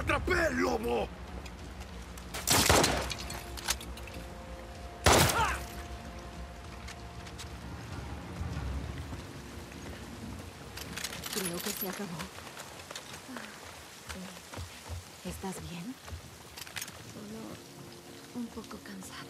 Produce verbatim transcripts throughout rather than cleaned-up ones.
¡Atrapé, lobo! Creo que se acabó. ¿Estás bien? Solo un poco cansada.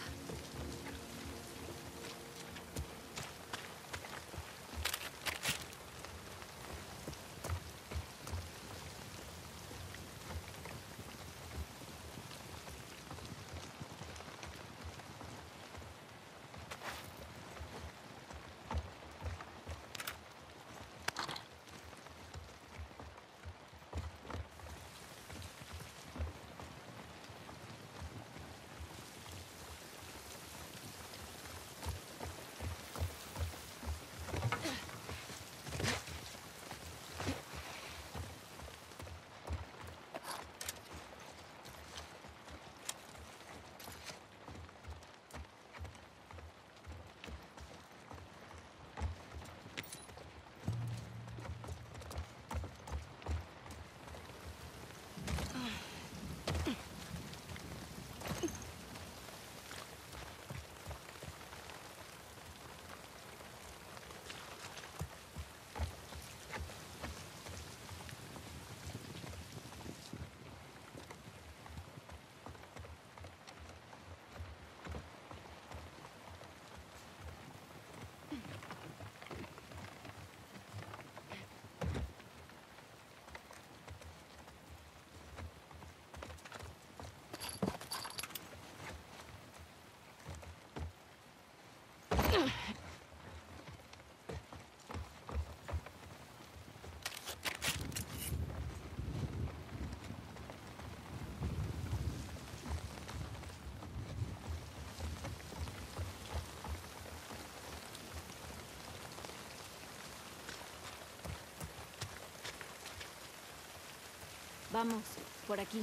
Vamos, por aquí.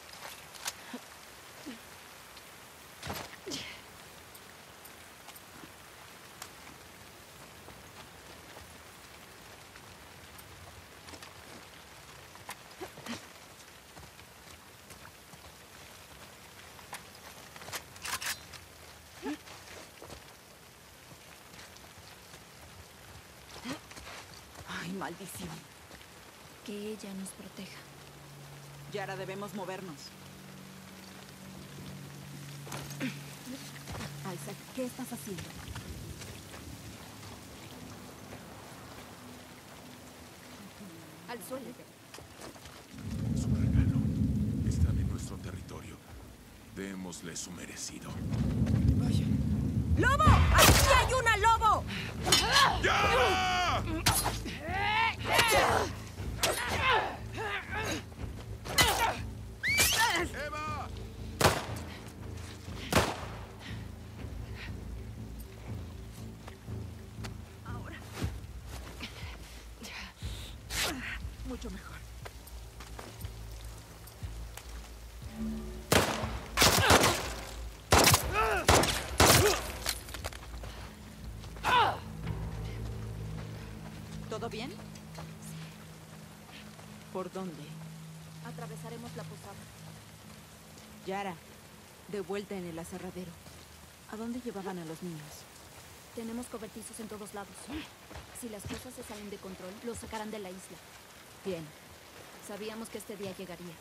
Ay, maldición. Que ella nos proteja. Yara, debemos movernos. Isaac, ¿qué estás haciendo? Al suelo. Su regalo. Están en nuestro territorio. Démosle su merecido. Vaya. ¡Lobo! ¡Aquí hay una lobo! ¡Ya! ¡Eva! Ahora. Mucho mejor. ¿Todo bien? ¿Por dónde? Atravesaremos la posada. Yara, de vuelta en el aserradero. ¿A dónde llevaban a los niños? Tenemos cobertizos en todos lados. Si las cosas se salen de control, los sacarán de la isla. Bien. Sabíamos que este día llegaría.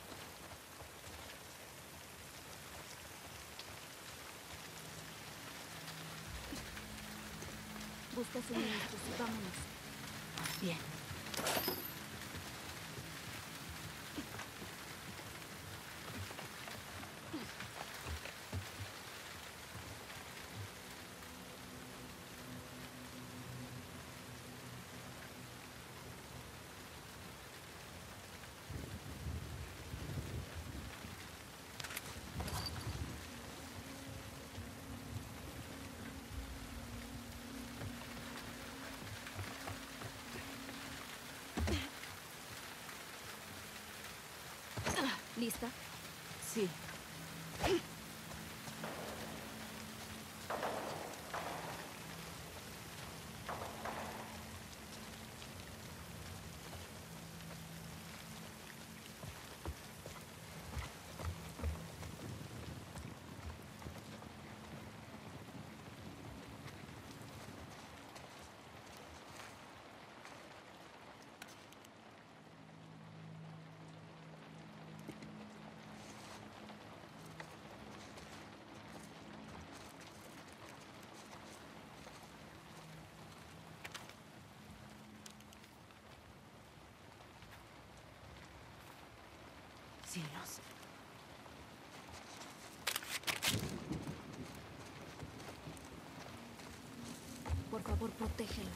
Busca suministros y vámonos. Bien. ¿Lista? Sí. Por favor, protégelo.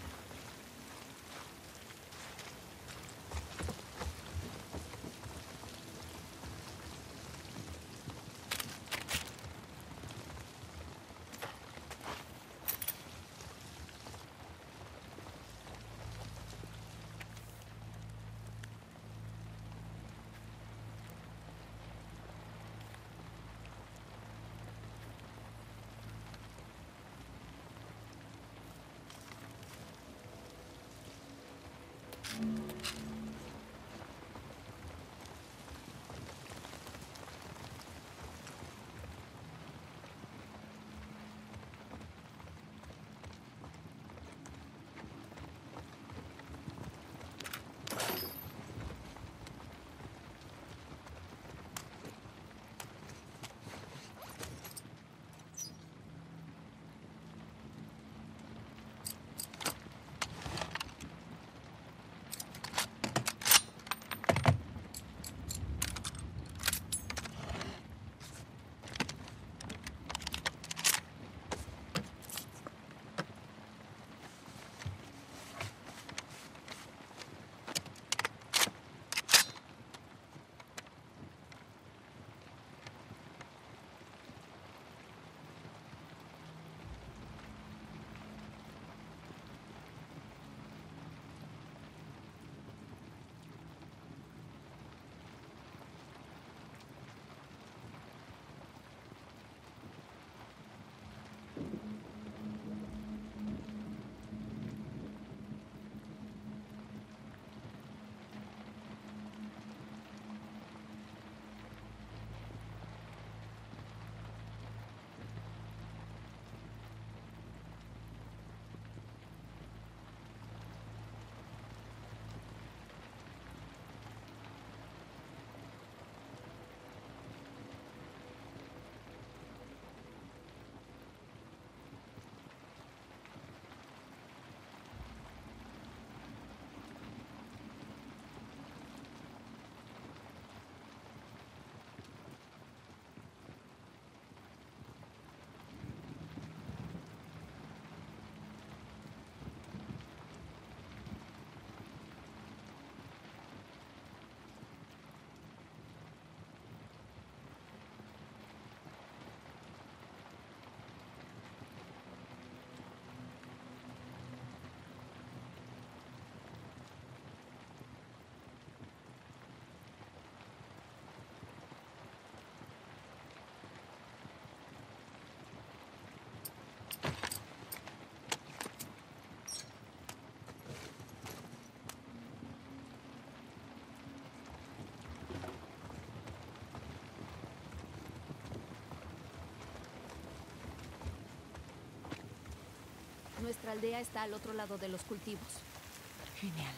Nuestra aldea está al otro lado de los cultivos. Genial.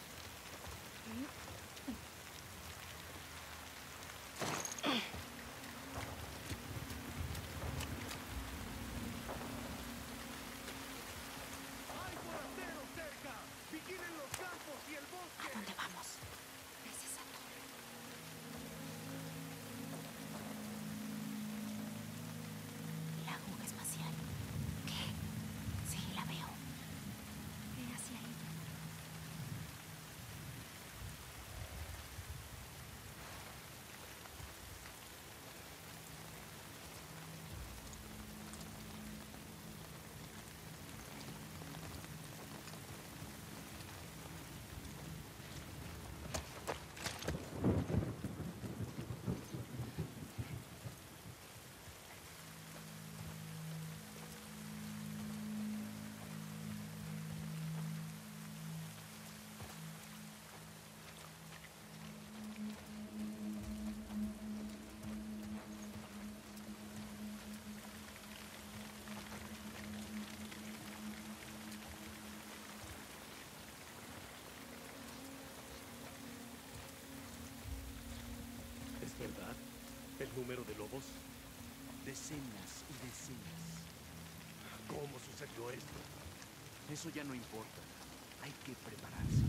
¡Hay forasteros cerca! ¡Vigilen los campos y el bosque! ¿A dónde vamos? Es esa torre. La aguja espacial. ¿Qué? Sí, la veo. Ve hacia ella. ¿Es verdad? ¿El número de lobos? Decenas y decenas. ¿Cómo sucedió esto? Eso ya no importa. Hay que prepararse.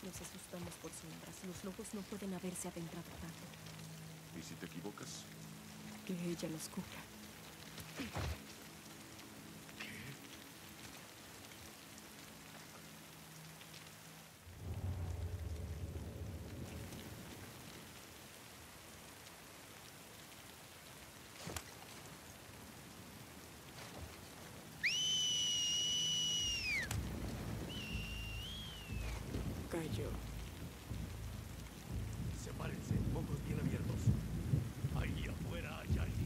Nos asustamos por sombras. Los lobos no pueden haberse adentrado tanto. ¿Y si te equivocas? Que ella los cubra. Cayó. Sepárense, ojos bien abiertos. Ahí afuera hay alguien.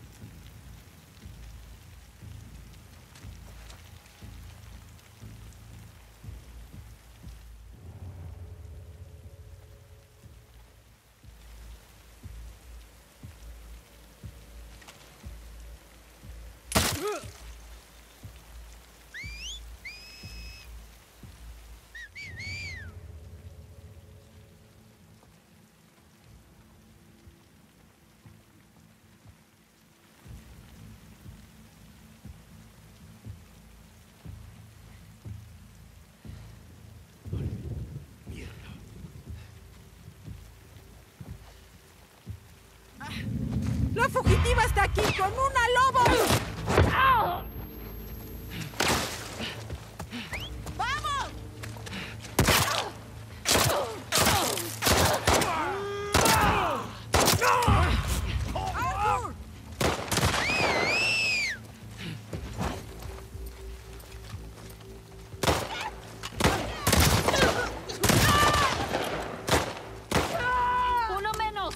¡La fugitiva está aquí con una lobo! ¡Vamos! ¡Arthur! ¡Uno menos!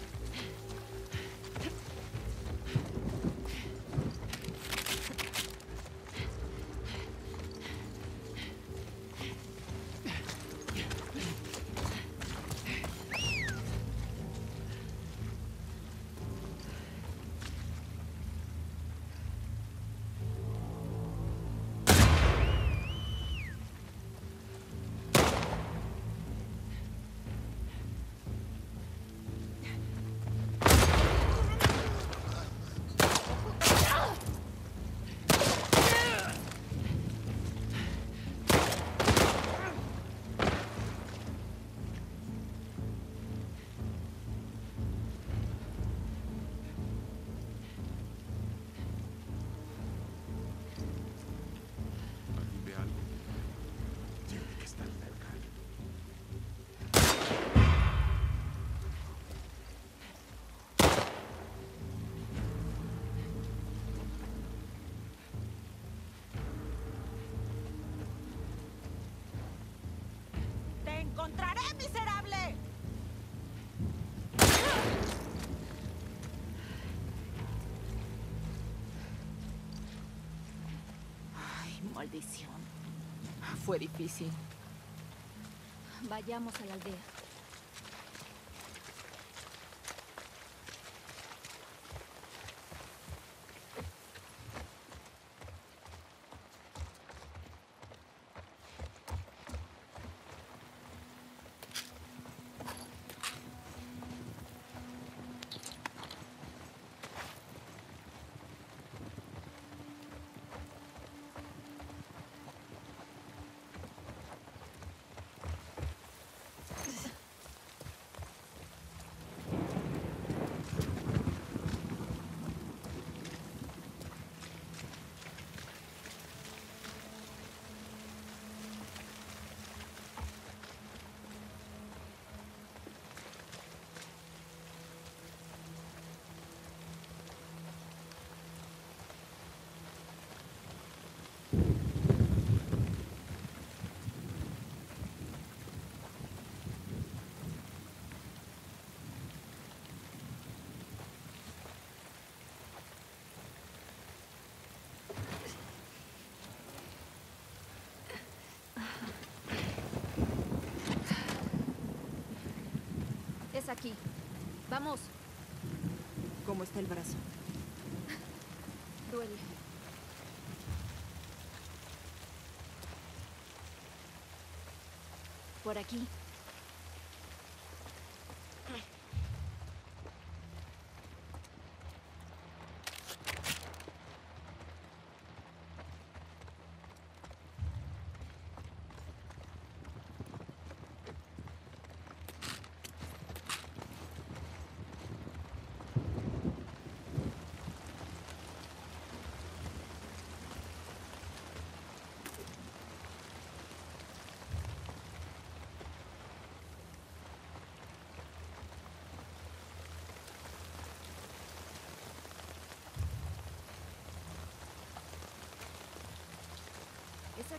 ¿Alguien ve algo? Tiene que estar cerca. ¡Te encontraré, miserable! Ay, maldición. Fue difícil. Vayamos a la aldea. Es aquí. Vamos. ¿Cómo está el brazo? Duele. Por aquí.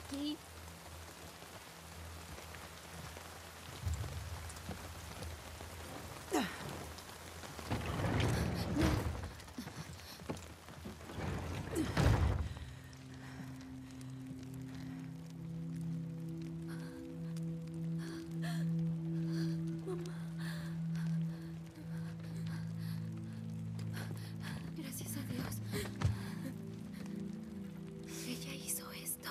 aquí. Gracias a Dios. Ella hizo esto.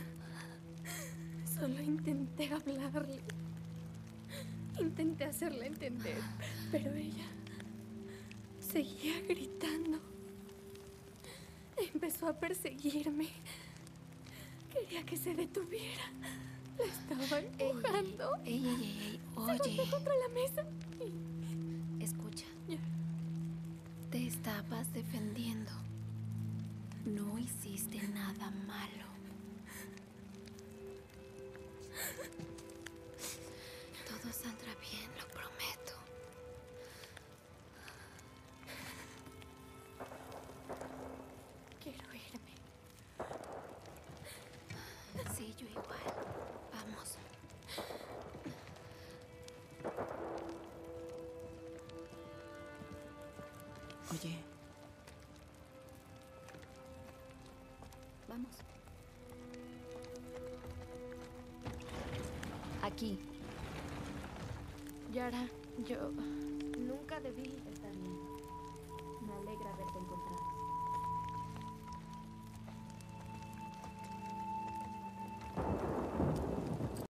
Solo intenté hablarle. Intenté hacerle entender, pero ella seguía gritando. Empezó a perseguirme. Quería que se detuviera. La estaba empujando. Ey, ey, ey, ey, Se oye. golpeó contra la mesa. Escucha, Ya. te estabas defendiendo. No hiciste nada malo. Todo saldrá bien, lo prometo. Quiero irme. Sí, yo igual. Vamos. Oye, Vamos. Aquí. Yara, yo nunca debí estar bien.